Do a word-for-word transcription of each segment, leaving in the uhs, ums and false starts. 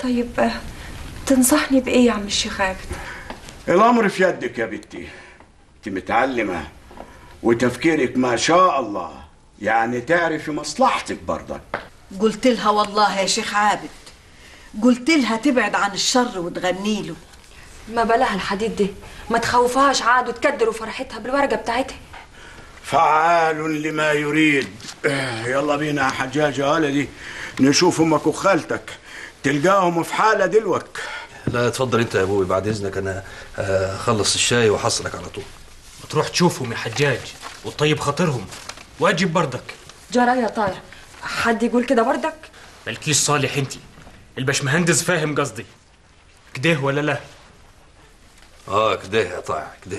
طيب تنصحني بايه يا عم الشيخ عابد؟ الامر في يدك يا بنتي، انت متعلمه وتفكيرك ما شاء الله، يعني تعرفي مصلحتك برضك. قلت لها والله يا شيخ عابد، قلت لها تبعد عن الشر وتغني له. ما بلاها الحديد دي، ما تخوفهاش عاد وتكدروا فرحتها بالورقه بتاعتها. فعال لما يريد. يلا بينا يا حجاج يا ولدي نشوف امك وخالتك، تلقاهم في حاله دلوك. لا اتفضل انت يا ابوي، بعد اذنك انا اخلص الشاي واحصلك على طول. وتروح تشوفهم يا حجاج وتطيب خاطرهم واجب بردك. جرى يا طايع، حد يقول كده بردك؟ مالكيش صالح انتي، الباشمهندس فاهم قصدي كده ولا لا؟ اه كده يا طايع كده.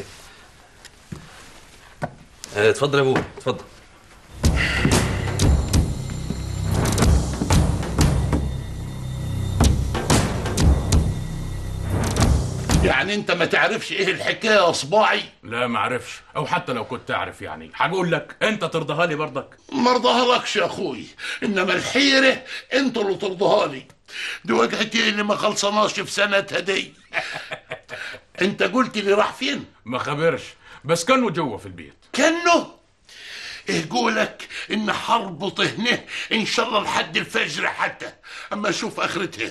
اه اتفضل يا ابوي اتفضل. يعني انت ما تعرفش ايه الحكايه يا صباعي؟ لا ما اعرفش، او حتى لو كنت اعرف يعني هقول لك انت ترضاها لي برضك. ما ارضاها لكش يا اخوي، انما الحيره انت اللي ترضاها لي. دي وجهتي اللي ما خلصناش في سنتها دي. انت قلت لي راح فين؟ ما خبرش، بس كانوا جوه في البيت. كانوا ايه قولك ان حربط هنا ان شاء الله لحد الفجر حتى اما اشوف اخرتها.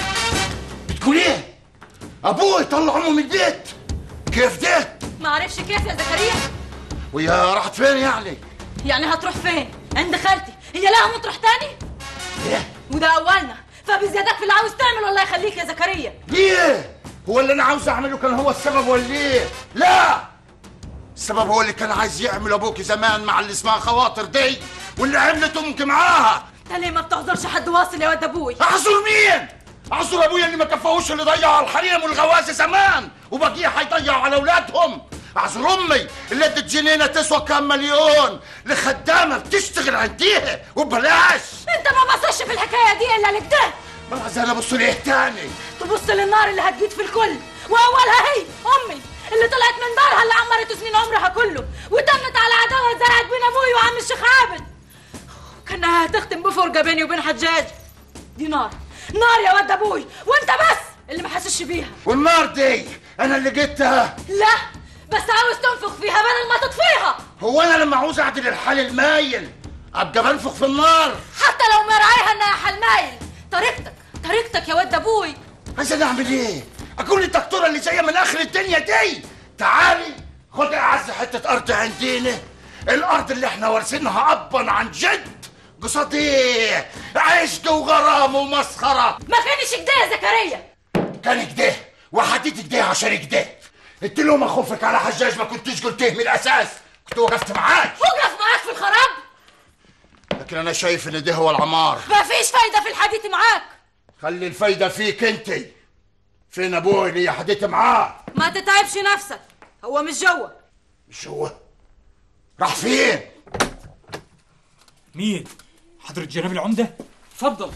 بتقول ايه؟ ابوي طلع امه من البيت؟ كيف ده؟ ما عرفش كيف يا زكريا. ويا راحت فين يعني؟ يعني هتروح فين؟ عند خالتي، هي لها مطرح تاني؟ ايه؟ وده اولنا، فبزيادك في اللي عاوز تعمل والله يخليك يا زكريا. ليه؟ هو اللي انا عاوز اعمله كان هو السبب ولا ايه؟ لا! السبب هو اللي كان عايز يعمل ابوك زمان مع اللي اسمها خواطر دي، واللي عملت امك معاها. انت ليه ما بتعذرش حد واصل يا واد ابوي؟ اعذر مين؟ اعذر ابويا اللي ما كفاهوش اللي ضيعوا على الحريم والغوازه زمان، وبقيه هيضيعوا على اولادهم. اعذر امي اللي ادت جنينه تسوى كام مليون لخدامه بتشتغل عنديها وببلاش. انت ما بصش في الحكايه دي الا لكده. ما عايزين ابص ليه تاني؟ تبص للنار اللي هتجيد في الكل، واولها هي امي اللي طلعت من دارها اللي عمرت سنين عمرها كله وتمت على عداوه زرعت بين ابوي وعم الشيخ عابد، كانها هتختم بفرقه بيني وبين حجاج. دي نار نار يا واد ابوي، وانت بس اللي ما حاسسش بيها. والنار دي انا اللي جبتها؟ لا بس عاوز تنفخ فيها بدل ما تطفيها. هو انا لما عاوز اعدل الحال المايل ابقى بنفخ في النار؟ حتى لو مراعيها انها حال مايل، طريقتك طريقتك يا واد ابوي. عايز اعمل ايه؟ اكون الدكتوره اللي جايه من اخر الدنيا دي؟ تعالي خد اعز حته ارض عندنا، الارض اللي احنا وارثينها ابا عن جد. قصاد ايه؟ عشق وغرام ومسخره. ما كانش كده يا زكريا. كان كده وحديت كده عشان كده. انت لو ما خوفك على حجاج ما كنتش قلت من الاساس، كنت وقفت معاك. وقف معاك في الخراب. لكن انا شايف ان ده هو العمار. ما فيش فايده في الحديث معاك. خلي الفايده فيك انت. فين ابوي اللي حديت معاه؟ ما تتعبش نفسك، هو مش جوه. مش جوه؟ راح فين؟ مين؟ حضرة جناب العمدة؟ اتفضل.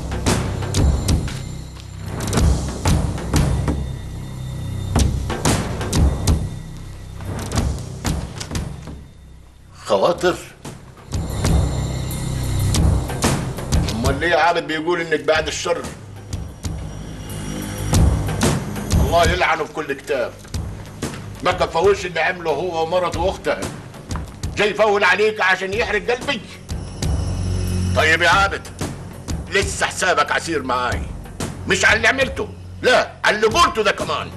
خواطر؟ امال ليه عابد بيقول انك بعد الشر؟ الله يلعنه في كل كتاب. ما كفاوش اللي عمله هو ومرته واختها. جاي يفول عليك عشان يحرق قلبي. طيب يا عابد لسه حسابك عسير معاي، مش على اللي عملته، لا على اللي قلته ده كمان.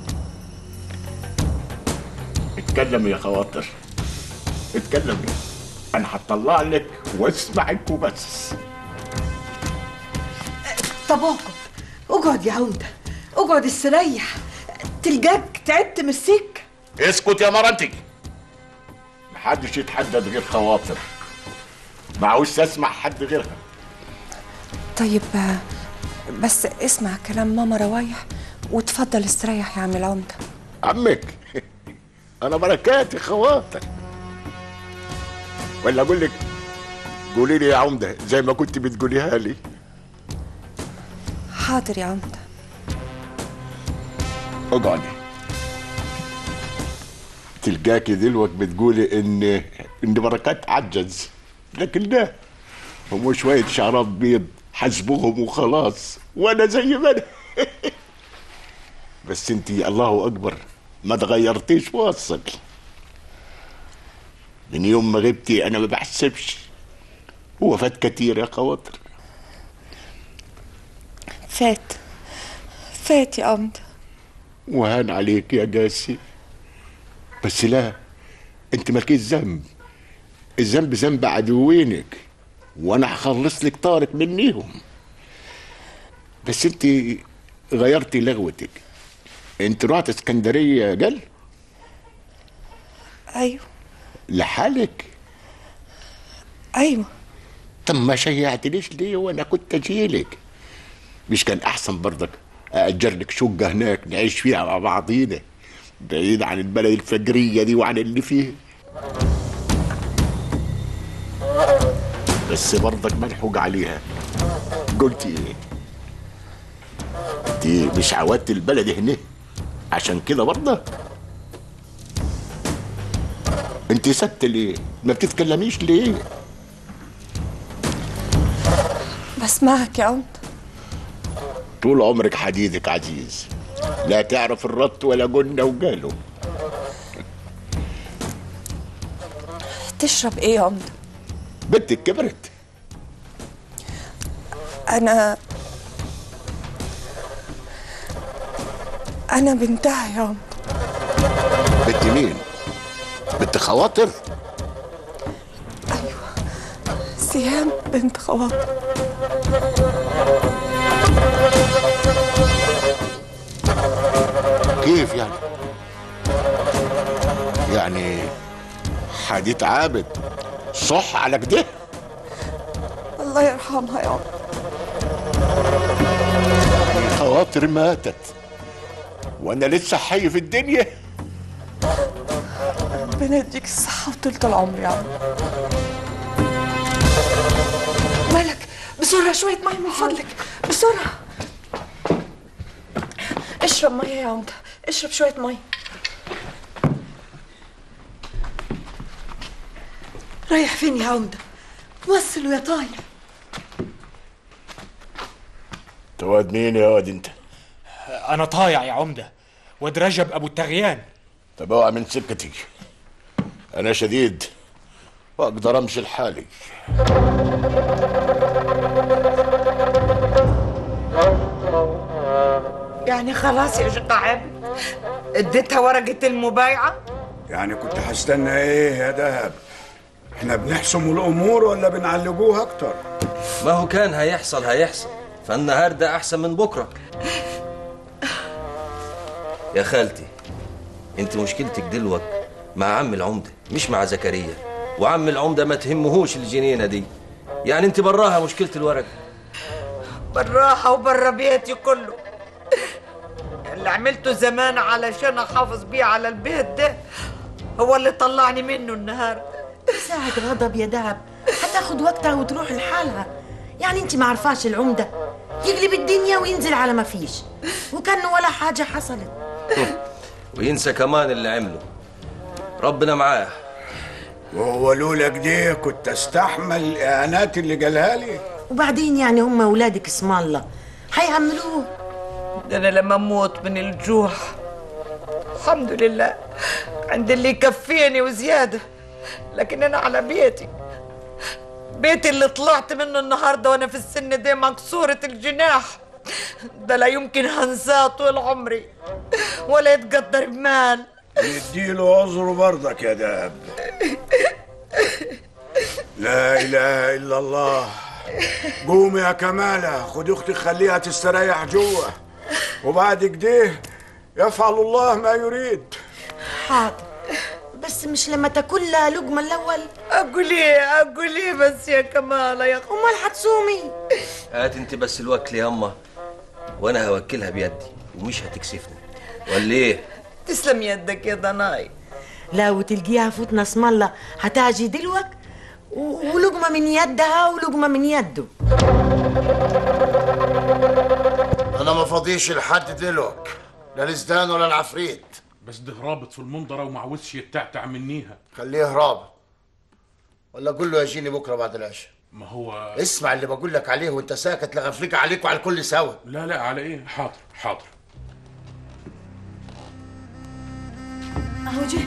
اتكلم يا خواطر اتكلم، انا هطلع لك واسمعك وبس. طب اقعد اقعد يا عمده، اقعد استريح، تلقاك تعبت من السكه. اسكت يا مرنتي، محدش يتحدد غير خواطر، ما عاوزش اسمع حد غيرها. طيب بس اسمع كلام ماما روايح وتفضل استريح يا عم العمده. عمك انا بركاتي خواطر، ولا اقول لك قولي لي يا عمده زي ما كنت بتقوليها لي؟ حاضر يا عمده. اقعدي. تلقاكي دلوقتي بتقولي ان ان بركات عجز، لكن ده هم شويه شعرات بيض حسبهم وخلاص، وانا زي ما انا. بس انتي الله اكبر ما تغيرتيش واصل. من يوم ما غبتي انا ما بحسبش. هو فات كتير يا خواطر. فات فات يا عمده. وهان عليك يا جاسي، بس لا، انت مالكيش ذنب. الذنب ذنب عدوينك، وانا هخلص لك طارق منيهم. بس انت غيرتي لغوتك. انت رحت اسكندريه جل؟ ايوه. لحالك؟ ايوه. طب ما شيعتنيش ليه وانا كنت اجيلك؟ مش كان احسن برضك اجر لك شقه هناك نعيش فيها مع بعضينا، بعيد عن البلد الفجريه دي وعن اللي فيها؟ بس برضك ملحوق عليها. قلتي ايه؟ دي مش عودت البلد هنا عشان كده برضه؟ انت سكتة ليه؟ ما بتتكلميش ليه؟ بسمعك يا عمده. طول عمرك حديدك عزيز، لا تعرف الرط ولا قلنا وقالوا. تشرب ايه يا عمده؟ بنتك كبرت. انا انا بنتها يا عمده. بنت مين؟ بنت خواطر؟ ايوه، سهام بنت خواطر. كيف يعني؟ يعني حديث عابد صح على كده؟ الله يرحمها يا عمده. خواطر ماتت وانا لسه حي في الدنيا. ربنا يديك الصحه وطولة العمر يا عم. مالك؟ بسرعه شويه ميه من فضلك، بسرعه. اشرب ميه يا عمده، اشرب شويه ميه. رايح فين يا عمده؟ وصلوا يا طاير. تواد مين يا واد انت؟ انا طايع يا عمده، واد رجب ابو التغيان. طب اوعى من سكتي، انا شديد واقدر امشي لحالي. يعني خلاص يا شيخ عابد اديتها ورقه المبايعه؟ يعني كنت هستنى ايه يا دهب؟ احنا بنحسم الامور ولا بنعلقوها اكتر؟ ما هو كان هيحصل هيحصل، فالنهارده احسن من بكره. يا خالتي، انت مشكلتك دلوقت مع عم العمده مش مع زكريا، وعم العمده ما تهمهوش الجنينه دي. يعني انت براها مشكله الورق. براها وبرا بيتي كله. اللي عملته زمان علشان احافظ بيه على البيت ده هو اللي طلعني منه النهارده. ساعة غضب يا دهب هتاخد وقتها وتروح لحالها. يعني انت ما عرفاش العمده يقلب الدنيا وينزل على ما فيش وكأنه ولا حاجه حصلت. وينسى كمان اللي عمله. ربنا معاه. وهو لولا كده كنت استحمل الاهانات اللي قالها لي. وبعدين يعني هم اولادك اسم الله هيعملوه. ده انا لما اموت من الجوع الحمد لله عند اللي يكفيني وزياده، لكن انا على بيتي بيتي اللي طلعت منه النهارده وانا في السن ده مكسوره الجناح، ده لا يمكن هنساه طول عمري ولا يتقدر بمال. نديله عذره برضك يا دهب. لا اله الا الله. قومي يا كماله، خدي اختي خليها تستريح جوه، وبعد كده يفعل الله ما يريد. حاضر، بس مش لما تاكل لها لقمه الاول؟ اقول ايه اقول ايه بس يا كماله يا اخي؟ امال هتصومي؟ هات انت بس الوكل يا اما، وانا هوكلها بيدي ومش هتكسفني ولا ايه؟ تسلم يدك يا ضناي. لا وتلقيها فوتنا اسم الله هتاجي دلوك ولقمه من يدها ولقمه من يده. انا ما فاضيش لحد دلوك، لا الازدان ولا العفريت. بس ده رابط في المنظره وما عاوزش يتعتع منيها. خليه رابط، ولا قول له يجيني بكره بعد العشاء. ما هو اسمع اللي بقول لك عليه وانت ساكت، لغفلك عليك وعلى الكل سوا. لا لا على ايه؟ حاضر حاضر. اهو جه.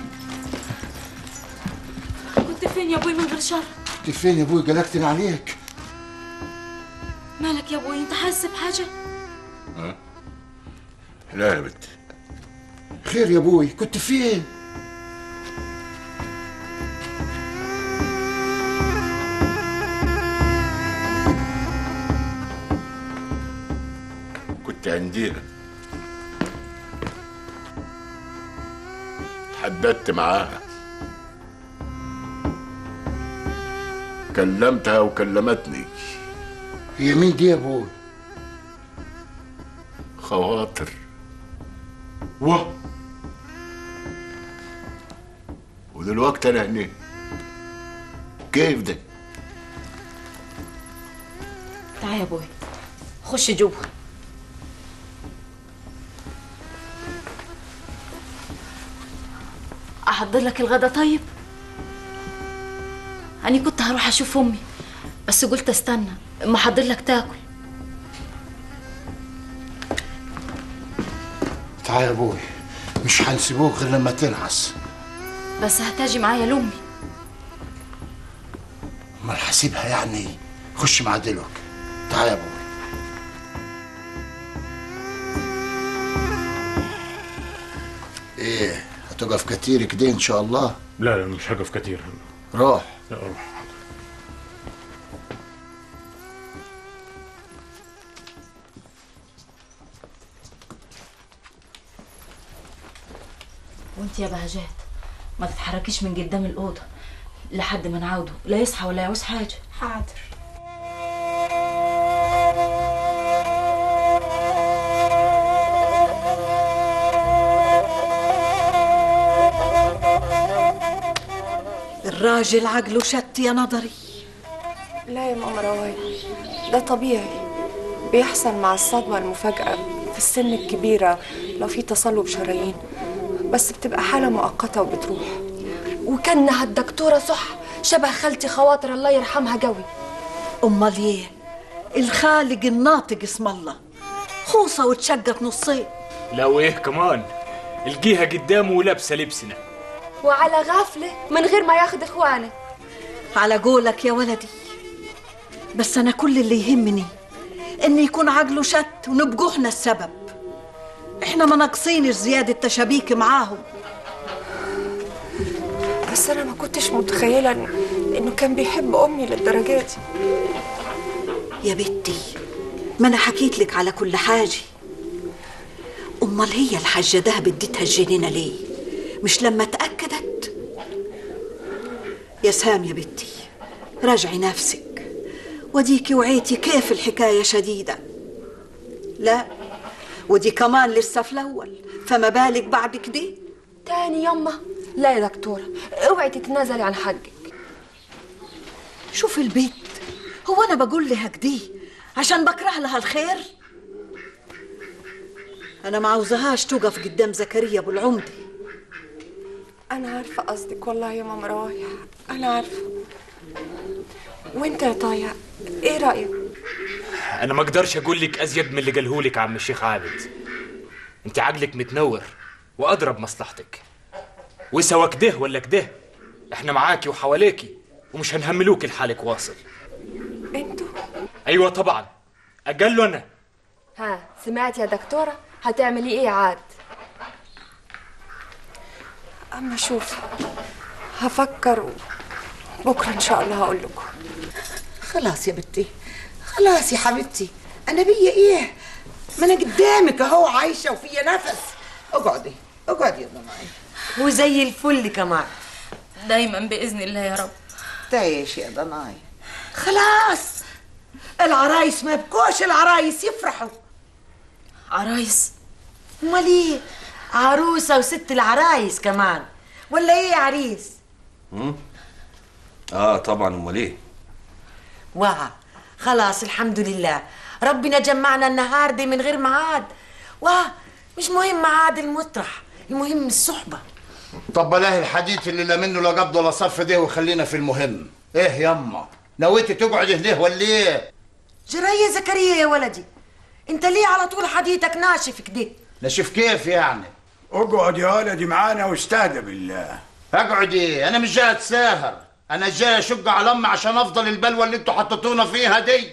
كنت فين يا ابوي من غير شر؟ كنت فين يا ابوي؟ قلقتني عليك. مالك يا ابوي؟ انت حاسس بحاجه؟ ها؟ لا يا بنت. خير يا ابوي، كنت فين؟ كنت عندنا، حددت معاها، كلمتها وكلمتني. هي مين دي يا ابوي؟ خواطر. واه، ودلوقتي انا هنا. كيف ده؟ تعال يا ابوي، خش جوه. احضر لك الغدا طيب؟ انا كنت هروح اشوف امي بس قلت استنى اما احضر لك تاكل. تعال يا ابوي، مش هنسيبوك غير لما تنعس. بس هتاجي معايا لامي. امال هسيبها يعني؟ خش مع دلوك. تعال يا ابوي. ايه، هتقف كتير كده ان شاء الله؟ لا لا مش هقف كتير. روح. لا روح. وانت يا بهجات ما تتحركيش من قدام الاوضه لحد ما نعوده، لا يصحى ولا يعوز حاجه. حاضر. الراجل عقله شت يا نظري. لا يا ماما روايح، ده طبيعي، بيحصل مع الصدمة المفاجئة في السن الكبيرة لو في تصلب شرايين، بس بتبقى حالة مؤقتة وبتروح. وكانها الدكتورة صح، شبه خالتي خواطر الله يرحمها قوي. امال ايه؟ الخالق الناطق اسم الله، خوصة وتشقت نصين. لا وايه كمان؟ القيها قدامه ولابسه لبسنا، وعلى غفلة من غير ما ياخد اخوانه. على قولك يا ولدي، بس انا كل اللي يهمني ان يكون عقله شت ونبقوا احنا السبب. احنا ما ناقصينش زيادة تشابيك معاهم. بس انا ما كنتش متخيلة انه كان بيحب امي للدرجة دي. يا بنتي، ما انا حكيت لك على كل حاجة. امال هي الحاجة ده بديتها الجنينة ليه؟ مش لما تأكدت؟ يا سام يا بنتي، راجعي نفسك، وديكي وعيتي كيف الحكاية شديدة. لا، ودي كمان لسه في الأول، فما بالك بعد كده؟ تاني يما. لا يا دكتورة، اوعي تتنازلي عن حقك. شوف البيت، هو أنا بقول لها كده عشان بكره لها الخير؟ أنا ما عاوزهاش توقف قدام زكريا أبو العمدة. انا عارفة قصدك والله يا ماما روايح، انا عارفة. وانت يا طايع ايه رأيك؟ انا ما اقدرش اقول لك ازيد من اللي قالهولك عم الشيخ عابد. انت عقلك متنور واضرب مصلحتك، وسوا كده ولا كده احنا معاكي وحواليكي ومش هنهملوك لحالك واصل. انتوا؟ ايوه طبعا، اقل انا. ها سمعت يا دكتورة؟ هتعملي ايه عاد؟ اما شوف، هفكر بكره ان شاء الله هقول لكم. خلاص يا بنتي، خلاص يا حبيبتي، انا بيا ايه؟ ما انا قدامك اهو عايشه وفيا نفس. اقعدي اقعدي يا ضناي. وزي الفل كمان دايما باذن الله يا رب. تعيش يا ضناي. خلاص العرايس ما يبكوش، العرايس يفرحوا. عرايس؟ امال ايه؟ عروسه وست العرايس كمان، ولا ايه يا عريس؟ امم اه طبعا، امال ايه؟ واه خلاص الحمد لله، ربنا جمعنا النهارده من غير ميعاد. واه مش مهم ميعاد المطرح، المهم الصحبه. طب بلاهي الحديث اللي لا منه لا قبض ولا صرف ده وخلينا في المهم. ايه يما، نويتي تقعدي هنا ولا ايه؟ جرايه زكريا يا ولدي، انت ليه على طول حديثك ناشف كده؟ نشوف كيف يعني؟ اقعد يا ولدي معانا واستهدى بالله. اقعدي، انا مش جاي اتساهر، انا جاي اشق على امي عشان افضل البلوه اللي انتوا حطيتونا فيها دي.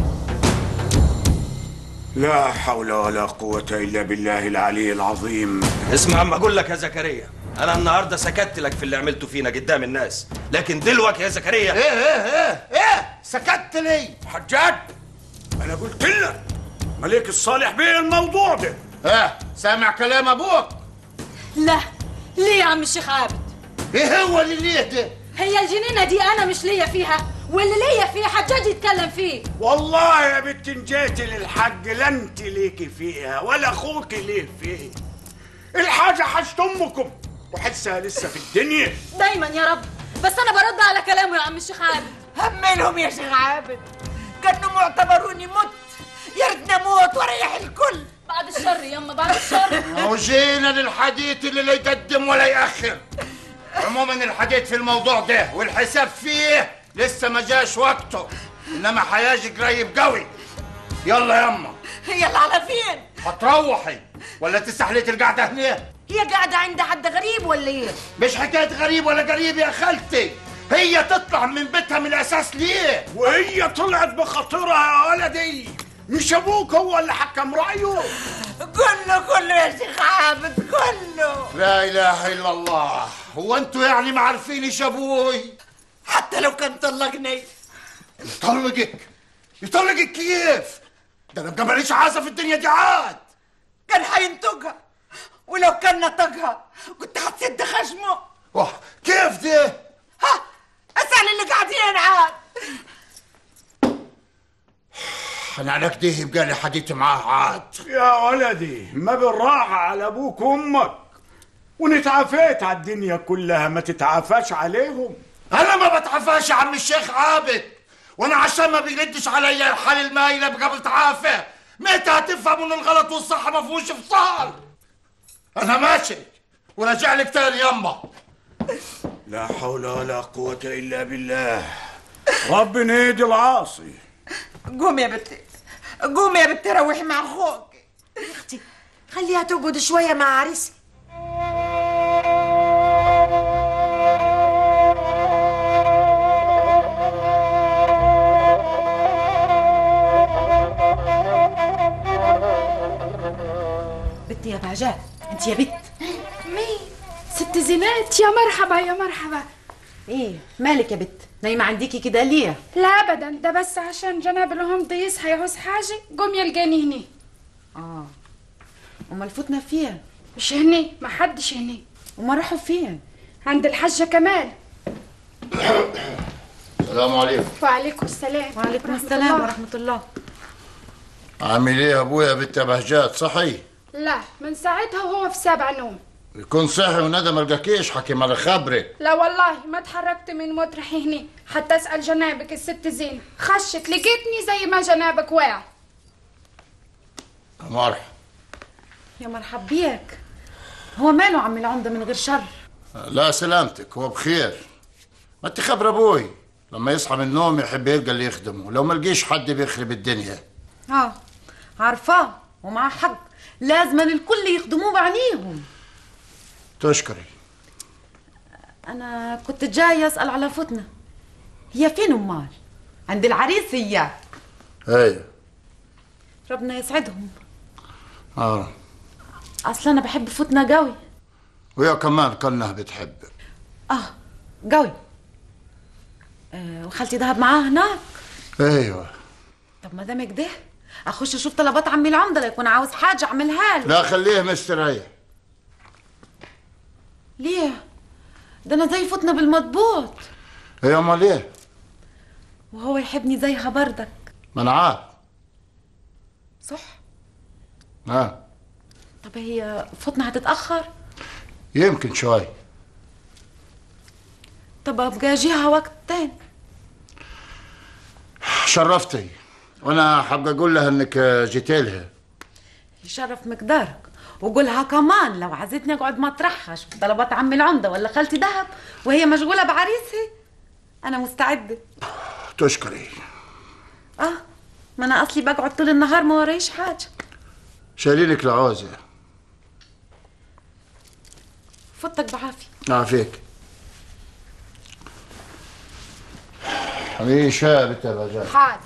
لا حول ولا قوة إلا بالله العلي العظيم. اسمع عم اقول لك يا زكريا، انا النهارده سكت لك في اللي عملته فينا قدام الناس، لكن دلوقتي يا زكريا ايه ايه ايه ايه سكت لي؟ حجاج انا قلت لك مليك الصالح بيه الموضوع ده. ايه سامع كلام ابوك؟ لا ليه يا عم الشيخ عابد؟ ايه هو اللي ليه ده؟ هي الجنينه دي انا مش ليا فيها، واللي ليا فيه حجاج يتكلم فيه. والله يا بنت ان جيتي للحج لا انت ليكي فيها ولا اخوك ليه فيه. الحاجه حاجه امكم وحسها لسه في الدنيا. دايما يا رب، بس انا برد على كلامه يا عم الشيخ عابد. هملهم يا شيخ عابد، كانوا معتبروني مت، يا ريتني اموت واريح الكل. بعد الشر يما بعد الشر. اهو جينا للحديث اللي لا يقدم ولا يأخر. عموما الحديث في الموضوع ده والحساب فيه لسه ما جاش وقته، انما حياجي قريب قوي. يلا يما. يلا على فين؟ هتروحي ولا تستحليتي القعده هنا؟ هي قاعده عند حد غريب ولا ايه؟ مش حكايه غريب ولا قريب يا خالتي، هي تطلع من بيتها من الاساس ليه؟ وهي طلعت بخاطرها يا ولدي، مش ابوك هو اللي حكم رايه؟ كله كله يا شيخ عابد كله. لا اله الا الله، هو انتوا يعني ما عارفينش ابوي؟ حتى لو كان طلقني. يطلقك؟ يطلقك كيف؟ ده انا مقبليش عازه في الدنيا دي عاد. كان حينطقها، ولو كان نطقها كنت هتسد خشمه. واه كيف ده؟ ها اسال اللي قاعدين عاد. انا على كده يبقى لي حديث معاه عاد. يا ولدي ما بالراحه على ابوك وامك، ونتعافيت على الدنيا كلها ما تتعافاش عليهم. انا ما بتعافاش يا عم الشيخ عابد، وانا عشان ما بيردش عليا الحال المايل ابقى بتعافى. متى هتفهم ان الغلط والصح ما فيهوش فصال؟ انا ماشي وراجع لك تاني يما. لا حول ولا قوة الا بالله. ربنا يهدي العاصي. قوم يا بنتي، قوم يا بنتي روحي مع اخوك. يا اختي خليها تقعد شويه مع عريسي. بنتي يا بهجات، انت يا بنت. مين؟ ست زينات. يا مرحبا يا مرحبا. ايه مالك يا بنت؟ نايمه عنديكي كده ليه؟ لا ابدا، ده بس عشان جناب الهم يصحى يعوز حاجه قوم يلقاني هني. اه امال فتنا فين؟ مش هني، ما حدش هني. امال راحوا فين؟ عند الحاجه كمال. السلام عليكم. وعليكم السلام. وعليكم السلام ورحمه الله. عامل ايه يا ابويا بنت بهجات؟ صحي؟ لا من ساعتها وهو في سابع نوم. يكون صحي وندى ما لقاكيش حكيم على خبرك. لا والله ما اتحركت من مطرحي هني حتى اسال جنابك الست زين، خشت لقيتني زي ما جنابك واقع. مرحبا. يا مرحب بيك. هو ماله عم العمده من غير شر؟ لا سلامتك، هو بخير. ما انت خبر ابوي لما يصحى من النوم يحب يلقى اللي يخدمه، لو ما لقيش حد بيخرب الدنيا. اه عارفاه ومعاه حق، لازم الكل يخدموه بعينيهم. تشكري. انا كنت جاي اسال على فتنه، هي فين امال؟ عند العريس هي. ايه ربنا يسعدهم. اه اصلا انا بحب فتنه قوي. وهي كمان كانها بتحب. اه قوي. آه وخالتي دهب معاه هناك. ايوه. طب ما دام كده اخش اشوف طلبات عمي العمده ليكون عاوز حاجه اعملها له. لا خليه مستريح. ليه؟ ده انا زي فتنه بالمضبوط. ايه امال ايه؟ وهو يحبني زيها بردك. ما انا عارف. صح؟ اه طب هي فتنه هتتاخر؟ يمكن شوي. طب ابقى اجيها وقت تاني. شرفتي، وانا حابة اقول لها انك جيتي لها. يشرف مقدارك، وقولها كمان لو عايزتني اقعد مطرحها اشوف طلبات عمي العمده ولا خالتي دهب وهي مشغوله بعريسها انا مستعده. تشكري. اه ما انا اصلي بقعد طول النهار ما ورايش حاجه. شايلينك العوزه. فوتك بعافيه. عافيك. حبيبي شاب انت بقى. حاضر.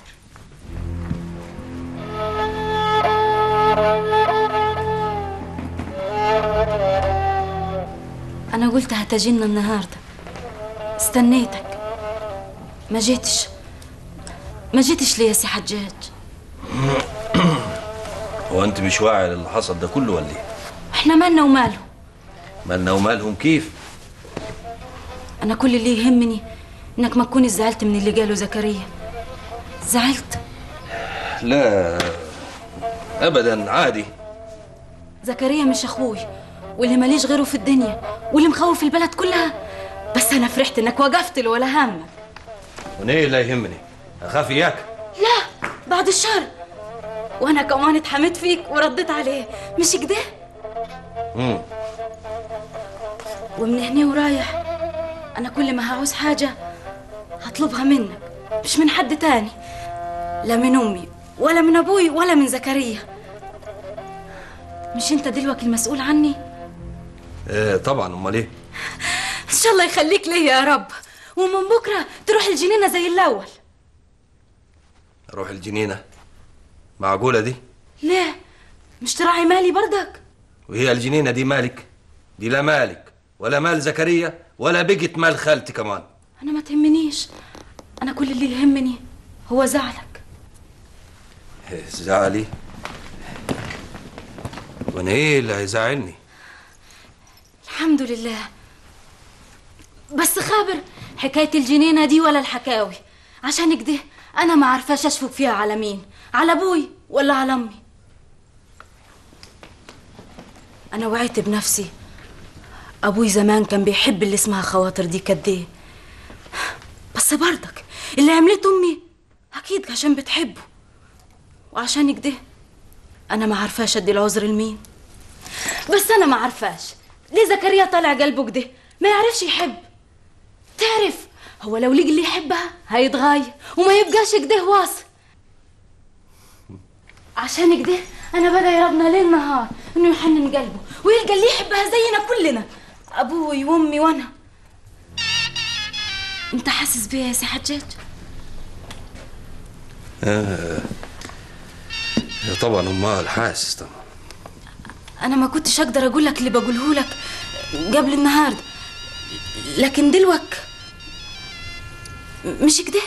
أنا قلت هتجينا النهاردة، استنيتك ما جيتش. ما جيتش ليه يا سي حجاج؟ هو انت مش واعي للي حصل ده كله ولا ايه؟ احنا مالنا وماله؟ مالنا ومالهم كيف؟ أنا كل اللي يهمني إنك ما تكونش زعلت من اللي قاله زكريا. زعلت؟ لا ابدا عادي. زكريا مش أخوي واللي ماليش غيره في الدنيا واللي مخوف البلد كلها، بس أنا فرحت إنك وقفت له ولا همك. ونيه لا يهمني، أخاف إياك؟ لا بعد الشر، وأنا كمان اتحميت فيك ورديت عليه، مش كده؟ امم ومن هنا ورايح أنا كل ما هعوز حاجة هطلبها منك، مش من حد تاني، لا من أمي ولا من أبوي ولا من زكريا. مش أنت دلوقتي المسؤول عني؟ ايه طبعا، امال ايه؟ إن شاء الله يخليك ليا يا رب، ومن بكرة تروح الجنينة زي الأول. أروح الجنينة؟ معقولة دي؟ ليه؟ مش تراعي مالي برضك؟ وهي الجنينة دي مالك؟ دي لا مالك ولا مال زكريا ولا بقت مال خالتي كمان. أنا ما تهمنيش، أنا كل اللي يهمني هو زعلك. إيه زعلي؟ وانا ايه اللي هيزعلني؟ الحمد لله. بس خابر حكاية الجنينة دي ولا الحكاوي، عشان كده أنا ما عارفاش أشفق فيها على مين، على أبوي ولا على أمي. أنا وعيت بنفسي، أبوي زمان كان بيحب اللي اسمها خواطر دي كديه، بس برضك اللي عملته أمي أكيد عشان بتحبه، وعشان كده أنا ما عارفاش أدي العذر لمين. بس أنا ما عارفاش ليه زكريا طالع قلبه كده ما يعرفش يحب. تعرف هو لو لقي اللي يحبها هيتغير وما يبقاش كده واصل. عشان كده أنا بدا يربنا ليل نهار إنه يحنن قلبه ويلقى اللي يحبها زينا كلنا، أبوي وأمي وأنا. أنت حاسس بيا يا سي حجاج؟ آه. طبعا امال حاسس طبعا. أنا ما كنتش أقدر أقول لك اللي بقوله لك قبل النهاردة، لكن دلوقتي مش كده؟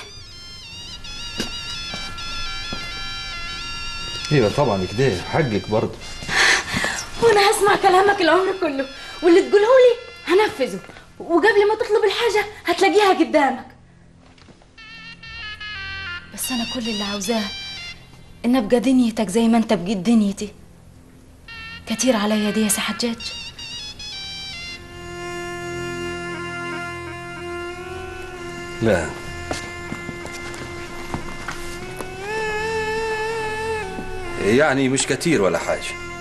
ايوه طبعا كده، حقك برضه. وأنا هسمع كلامك العمر كله، واللي تقوله لي هنفذه، وقبل ما تطلب الحاجة هتلاقيها قدامك. بس أنا كل اللي عاوزاه إن أبقى دنيتك زي ما أنت بقيت دنيتي. كتير عليا دي يا سي حجاج. لا يعني مش كتير ولا حاجة.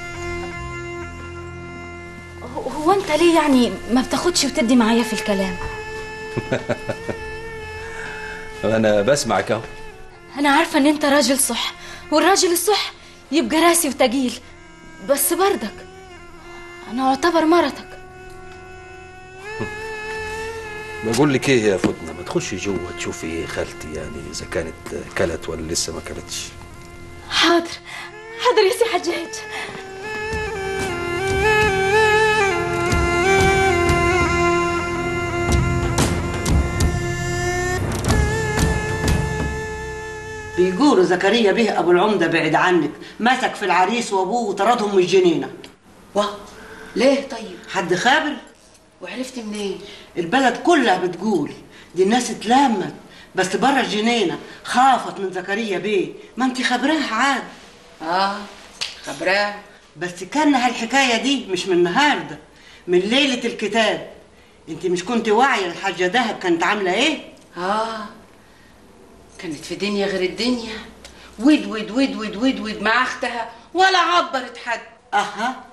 هو أنت ليه يعني ما بتاخدش وتدي معايا في الكلام؟ أنا بسمعك أهو. أنا عارفة إن أنت راجل صح، والراجل الصح يبقى راسي وتقيل، بس بردك أنا أعتبر مرتك. بقول لك ايه يا فتنة، ما تخشي جوه تشوفي خالتي يعني اذا كانت كلت ولا لسه ما كلتش. حاضر حاضر يا سي حجاج. بيقولوا زكريا به ابو العمده بعد عنك مسك في العريس وابوه وطردهم من الجنينه. واه ليه طيب؟ حد خابر؟ وعرفت منين؟ البلد كلها بتقول، دي الناس اتلمت بس بره الجنينه خافت من زكريا بيه. ما انت خبراها عاد. اه خبراها، بس كان هالحكايه دي مش من النهارده، من ليله الكتاب. انت مش كنت واعيه الحاجه دهب كانت عامله ايه؟ اه كانت في دنيا غير الدنيا، ود ود ود ود ود ود مع اختها ولا عبرت حد. اها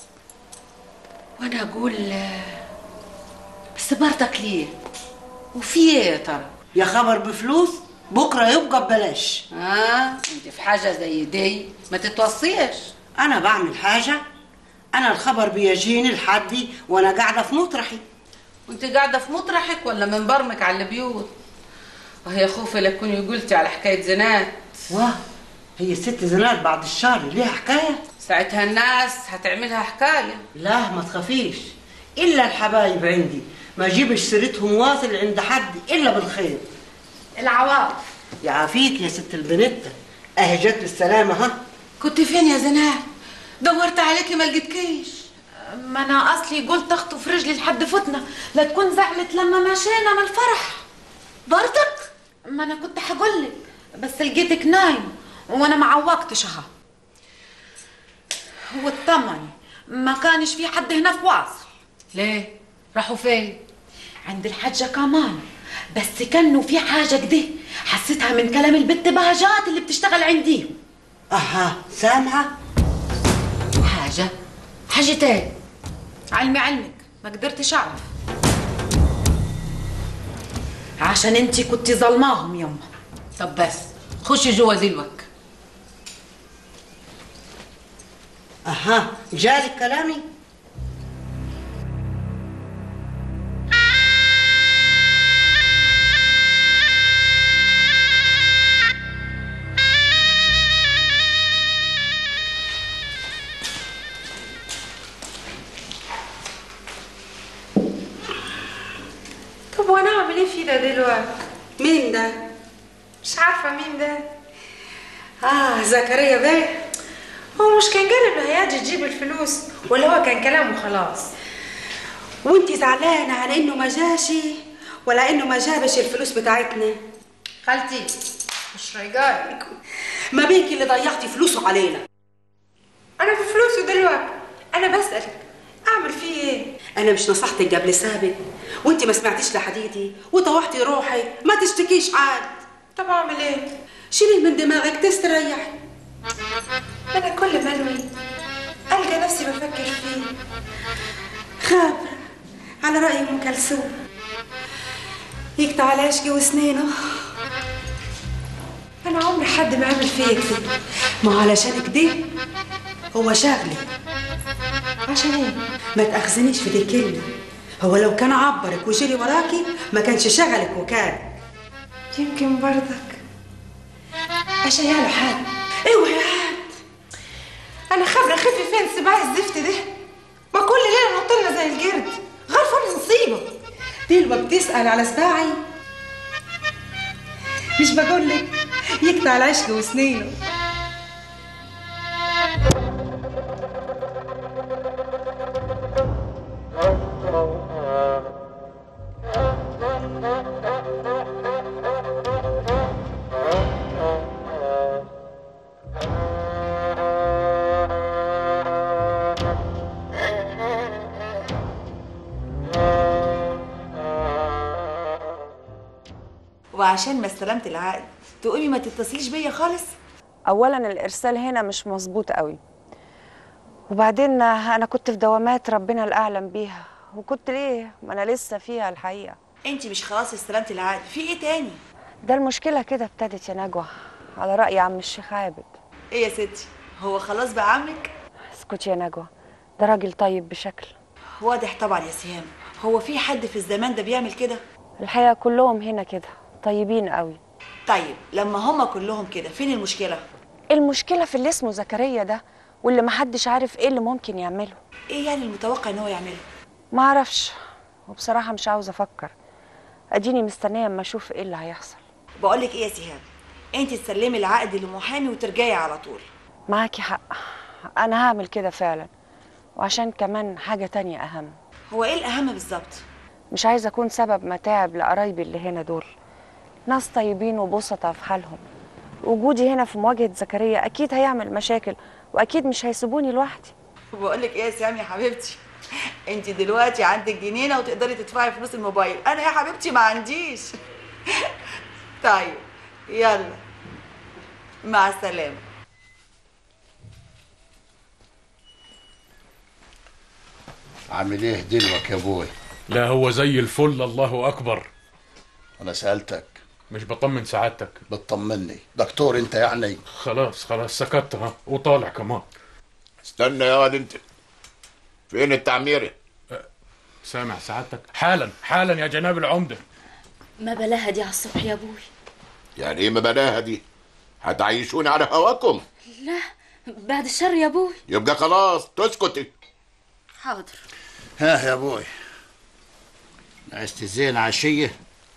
وانا اقول بس برضك ليه؟ وفي ايه يا ترى؟ يا خبر بفلوس؟ بكره يبقى ببلاش. اه انت في حاجه زي دي ما تتوصيش. انا بعمل حاجه؟ انا الخبر بيجيني لحدي وانا قاعده في مطرحي. وانت قاعده في مطرحك ولا من برمك على البيوت؟ وهي خوفي لكوني قلتي على حكايه زنات. واه هي الست زنات بعد الشهر ليها حكايه؟ ساعتها الناس هتعملها حكايه. لا ما تخافيش، الا الحبايب عندي ما اجيبش سيرتهم واصل عند حد الا بالخير. العواطف يعافيك يا ست البنتة، اهي جت بالسلامه. ها كنت فين يا زنات؟ دورت عليكي ما لقيتكيش. ما انا اصلي قلت اخطف رجلي لحد فتنا لا تكون زعلت لما مشينا من الفرح. برضك؟ ما انا كنت هقولك بس لقيتك نايم وانا ما عوقتش اهو. واطمني ما كانش في حد هنا في واصل. ليه؟ راحوا فين؟ عند الحاجه كمان، بس كانوا في حاجه كده حسيتها من كلام البت بهجات اللي بتشتغل عنديهم. اها سامعه؟ حاجه حاجه ايه؟ علمي علمك ما قدرتش اعرف عشان انتي كنتي ظلماهم يما. طب بس خشي جوا دلوك. اها جالك كلامي؟ طب وانا اعمل ايه في ده دلوقتي؟ مين ده؟ مش عارفه مين ده. اه زكريا بيه. هو مش كان قال انه هيجي تجيب الفلوس ولا هو كان كلامه خلاص؟ وانتي زعلانه على انه ما جاشي ولا انه ما جابش الفلوس بتاعتنا؟ خالتي مش رايقالك. ما بينك اللي ضيعتي فلوسه علينا. انا في فلوسه دلوقتي؟ انا بسالك اعمل فيه ايه؟ انا مش نصحتك قبل سابق وانتي ما سمعتيش لحديدي وطوحتي روحي. ما تشتكيش عاد. طب اعمل ايه؟ شيليه من دماغك تستريحي. انا كل ما انوي القى نفسي بفكر فيه. خابره على راي ام كلثوم، يقطع على عشقي وسنينه. انا عمري حد ما عمل فيا كده. ما علشان كده هو شاغلك. عشان ايه؟ ما تاخذنيش في دي الكلمه. هو لو كان عبرك وجري وراكي ما كانش شغلك وكان. يمكن برضك عشان يعمل حاجه. اوعي عاد. انا خبره خفي فين سباع الزفت ده؟ ما كل ليله نط لنا زي الجرد. غرفه نصيبه. دلوقتي بتسال على سباعي؟ مش بقول لك يقطع العشق وسنينه. وعشان ما استلمت العقد تقومي ما تتصليش بيا خالص؟ اولا الارسال هنا مش مظبوط قوي، وبعدين انا كنت في دوامات ربنا الاعلم بيها. وكنت ليه؟ ما انا لسه فيها الحقيقه. انت مش خلاص استلمتي العقد، في ايه تاني؟ ده المشكله كده ابتدت يا نجوى، على راي عم الشيخ عابد. ايه يا ستي، هو خلاص بقى عمك؟ اسكتي يا نجوى، ده راجل طيب بشكل. واضح طبعا يا سهام. هو في حد في الزمان ده بيعمل كده؟ الحقيقه كلهم هنا كده طيبين قوي. طيب لما هما كلهم كده فين المشكله؟ المشكله في اللي اسمه زكريا ده واللي محدش عارف ايه اللي ممكن يعمله. ايه يعني المتوقع ان هو يعمله؟ ما اعرفش، وبصراحه مش عاوزه افكر. اديني مستنيه اما اشوف ايه اللي هيحصل. بقول لك ايه يا سهام، انت تسلمي العقد لمحامي وترجعي على طول. معاكي حق، انا هعمل كده فعلا. وعشان كمان حاجه تانية اهم. هو ايه الاهم بالظبط؟ مش عايزه اكون سبب متاعب لقرايبي اللي هنا دول. ناس طيبين وبسطة في حالهم. وجودي هنا في مواجهه زكريا اكيد هيعمل مشاكل، واكيد مش هيسيبوني لوحدي. بقول لك ايه يا سهام يا حبيبتي، انت دلوقتي عندك جنينه وتقدري تدفعي فلوس الموبايل. انا يا حبيبتي ما عنديش. طيب يلا مع السلامه. عامل ايه دلوك يا ابوي؟ لا هو زي الفل، الله اكبر. انا سالتك مش بطمن سعادتك. بتطمني دكتور انت يعني؟ خلاص خلاص سكت ها، وطالع كمان. استنى يا واد انت، فين التعميرة؟ سامع سعادتك؟ حالا حالا يا جناب العمدة. ما بلاها دي على الصبح يا ابوي. يعني ايه ما بلاها دي؟ هتعيشوني على هواكم. لا بعد الشر يا ابوي. يبقى خلاص تسكتي. حاضر. ها يا ابوي، عايز زين عشيه؟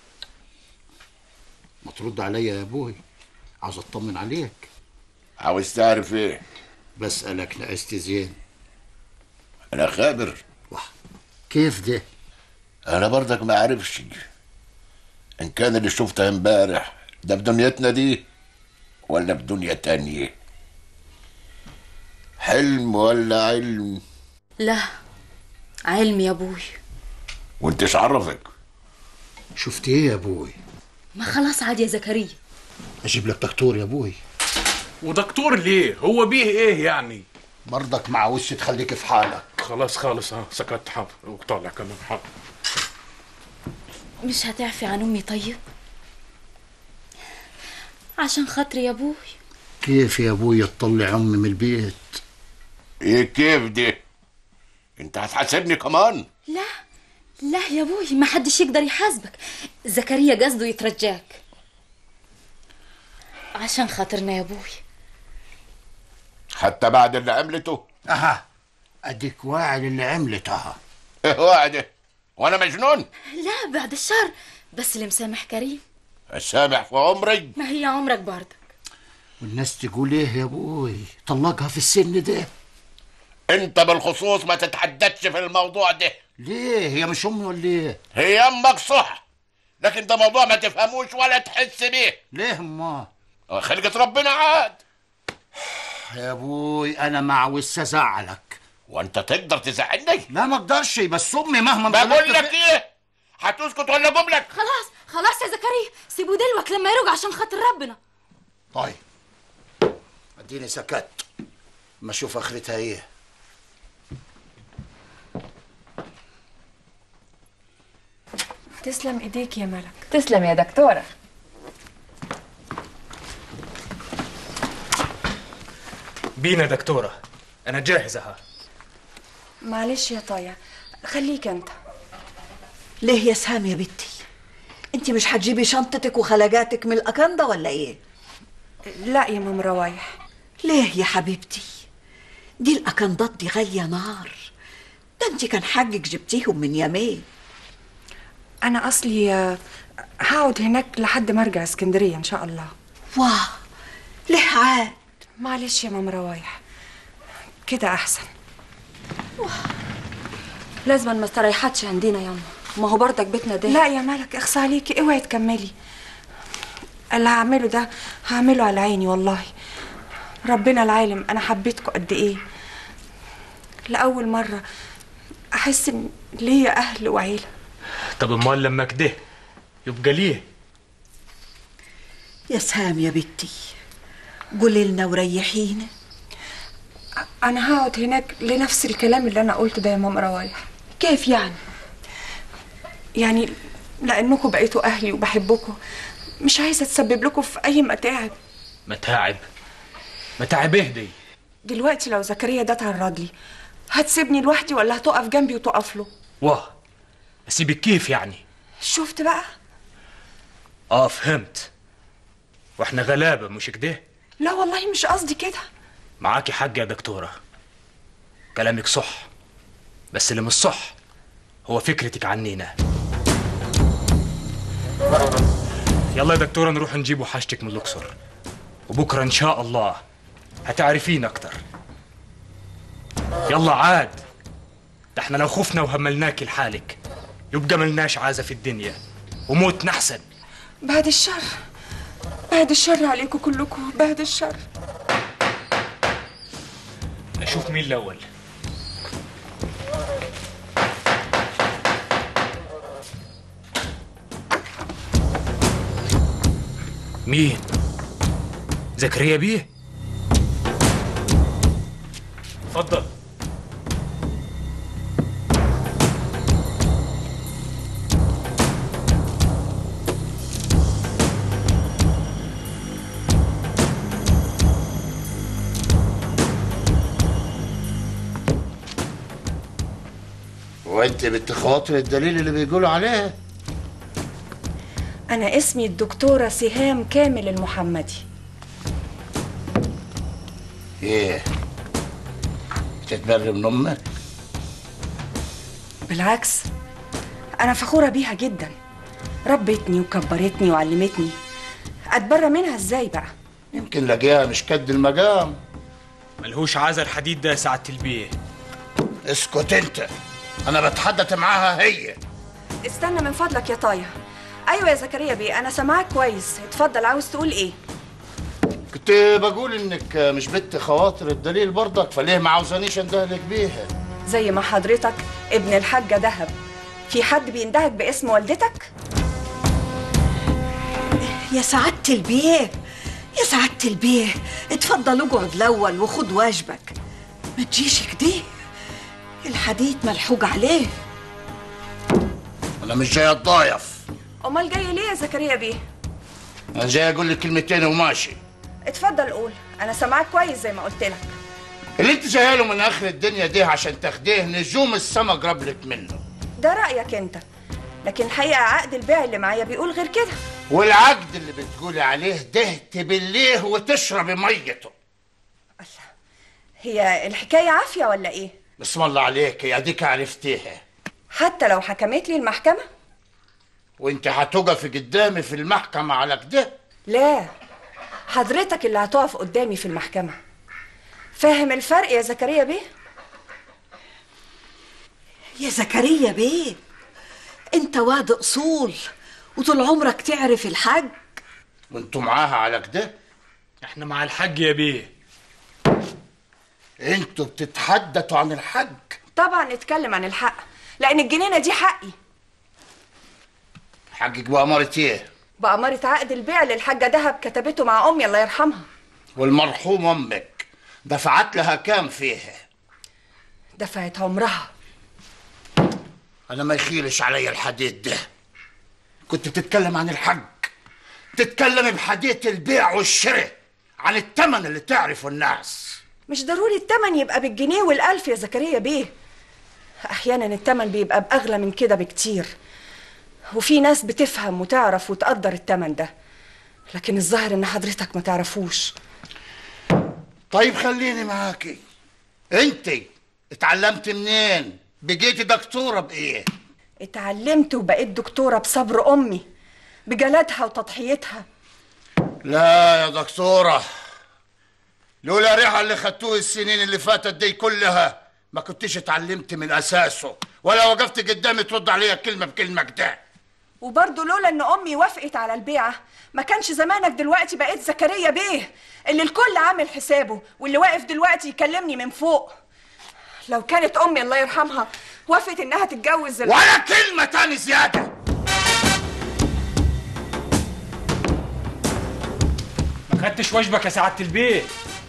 ما ترد عليا يا ابوي، عاوز اطمن عليك. عاوز تعرف ايه؟ بسألك نعست زين. انا خابر. كيف ده؟ انا برضك ما عارفش ان كان اللي شفته امبارح ده بدنيتنا دي ولا بدنيا تانية، حلم ولا علم. لا علم يا ابوي. وانت ايش عرفك؟ شفت ايه يا ابوي؟ ما خلاص عاد يا زكريا. اجيب لك دكتور يا ابوي. ودكتور ليه؟ هو بيه ايه يعني؟ برضك مع وش تخليك في حالك. خلاص خالص ها، سكت حاضر، وطالع كمان حاضر. مش هتعفي عن امي طيب؟ عشان خاطري يا ابوي. كيف يا ابوي تطلع امي من البيت؟ ايه كيف دي؟ انت هتحاسبني كمان؟ لا لا يا ابوي، ما حدش يقدر يحاسبك. زكريا قصده يترجاك عشان خاطرنا يا ابوي. حتى بعد اللي عملته؟ اها اديك واعي اللي عملتها. ايه واعي؟ وانا مجنون؟ لا بعد الشر، بس اللي مسامح كريم. السامح في عمري؟ ما هي عمرك برضك. والناس تقول ايه يا ابوي؟ طلقها في السن ده. انت بالخصوص ما تتحدثش في الموضوع ده. ليه؟ هي مش امي ولا ايه؟ هي امك صح، لكن ده موضوع ما تفهموش ولا تحس بيه. ليه اما؟ خلقة ربنا عاد. يا ابوي انا ما عاوز ازعلك. وانت تقدر تزعلني؟ لا ما اقدرش، بس امي مهما بقول لك ايه، هتسكت ولا جملك؟ خلاص خلاص يا زكريا، سيبوا دلوك لما يرجع عشان خاطر ربنا. طيب اديني سكت ما اشوف اخرتها ايه. تسلم ايديك يا ملك. تسلم يا دكتورة. بينا دكتورة، أنا جاهز أها. معلش يا طايع، خليك انت. ليه يا سهام يا بنتي؟ انت مش هتجيبي شنطتك وخلاجاتك من الاكنده ولا ايه؟ لا يا مام روايح. ليه يا حبيبتي؟ دي الاكندات دي غاليه نار، ده انت كان حقك جبتيهم من يومين. انا اصلي هقعد هناك لحد ما ارجع اسكندريه ان شاء الله. واه ليه عاد؟ معلش يا مام روايح، كده احسن. لازم ما استريحتش عندنا ياما، ما هو برضك بيتنا ده. لا يا ملك اخصى عليكي، اوعي تكملي. اللي هعمله ده هعمله على عيني والله. ربنا العالم انا حبيتكوا قد ايه. لاول مره احس ان ليا اهل وعيله. طب امال لما كده يبقى ليه؟ يا سهام يا بنتي قولي لنا وريحينا. انا هقعد هناك لنفس الكلام اللي انا قلته ده يا ماما روايح. كيف يعني؟ يعني لانكم بقيتوا اهلي وبحبكم، مش عايزه اتسبب لكم في اي متاعب. متاعب؟ متاعب ايه دي؟ دلوقتي لو زكريا ده اتعرض لي، هتسيبني لوحدي ولا هتقف جنبي وتقف له؟ واه اسيبك كيف يعني؟ شفت بقى؟ اه فهمت. واحنا غلابه مش كده؟ لا والله مش قصدي كده. معاكي حق يا دكتوره، كلامك صح، بس اللي مش صح هو فكرتك عنينا. يلا يا دكتوره نروح نجيبوا حاجتك من الاقصر، وبكره ان شاء الله هتعرفين اكتر. يلا عاد، ده احنا لو خفنا وهملناكي لحالك يبقى ملناش عازه في الدنيا وموتنا احسن. بعد الشر، بعد الشر عليكم كلكم، بعد الشر. اشوف مين الاول. مين؟ زكريا بيه؟ اتفضل. وانت بنت خواطر الدليل اللي بيقولوا عليه؟ أنا اسمي الدكتورة سهام كامل المحمدي. ايه؟ تتبري من امك؟ بالعكس، أنا فخورة بيها جدا. ربتني وكبرتني وعلمتني. أتبرى منها إزاي بقى؟ يمكن لاقيها مش قد المقام. ملهوش عذر حديد ده يا سعادة البيه. اسكت انت، انا بتحدث معاها هي. استنى من فضلك يا طاية. أيوة يا زكريا بيه، أنا سامعاك كويس. اتفضل، عاوز تقول إيه؟ كنت بقول انك مش بنت خواطر الدليل برضك، فليه ما عاوزانيش اندهلك بيها؟ زي ما حضرتك ابن الحاجة دهب، في حد بيندهك باسم والدتك؟ يا سعادة البيه، يا سعادة البيه، اتفضل اقعد الأول وخد واجبك. ما تجيش كده، الحديد ملحوق عليه. انا مش جاي اتضايف. أمال جاي ليه يا زكريا بيه؟ انا جاي اقول لك كلمتين وماشي. اتفضل قول، أنا سامعاك كويس زي ما قلت لك. اللي انت جايه له من اخر الدنيا دي عشان تاخديه نجوم السما قربلك منه. ده رأيك أنت، لكن الحقيقة عقد البيع اللي معايا بيقول غير كده. والعقد اللي بتقولي عليه ده تبليه وتشربي ميته. هي الحكاية عافية ولا إيه؟ بسم الله عليك، يا ديك عرفتيها. حتى لو حكمت لي المحكمة؟ وانت هتقفي قدامي في المحكمة على كده؟ لا، حضرتك اللي هتقف قدامي في المحكمة. فاهم الفرق يا زكريا بيه؟ يا زكريا بيه، انت واد اصول وطول عمرك تعرف الحج. وانتوا معاها على كده؟ احنا مع الحج يا بيه. انتوا بتتحدثوا عن الحج؟ طبعا نتكلم عن الحق، لأن الجنينة دي حقي. حقك بأمارة ايه؟ بأمارة عقد البيع اللي الحاجة دهب كتبته مع أمي الله يرحمها. والمرحوم أمك دفعت لها كام فيها؟ دفعت عمرها. أنا ما يخيلش علي الحديد ده. كنت بتتكلم عن الحج، تتكلم بحديث البيع والشراء، عن الثمن اللي تعرفه الناس. مش ضروري الثمن يبقى بالجنيه والألف يا زكريا بيه. أحيانا الثمن بيبقى بأغلى من كده بكتير، وفي ناس بتفهم وتعرف وتقدر الثمن ده، لكن الظاهر إن حضرتك ما تعرفوش. طيب خليني معاكي. انت اتعلمت منين؟ بقيتي دكتورة بإيه؟ اتعلمت وبقيت دكتورة بصبر أمي، بجلدها وتضحيتها. لا يا دكتورة، لولا ريحة اللي خدتوه السنين اللي فاتت دي كلها ما كنتش اتعلمت من أساسه، ولا وقفت قدامي ترد عليا كلمة بكلمة كده. وبرضه لولا إن أمي وافقت على البيعة ما كانش زمانك دلوقتي بقيت زكريا بيه اللي الكل عامل حسابه، واللي واقف دلوقتي يكلمني من فوق. لو كانت أمي الله يرحمها وافقت إنها تتجوز ال... ولا كلمة تاني زيادة. ما خدتش واجبك يا سعادة البيه.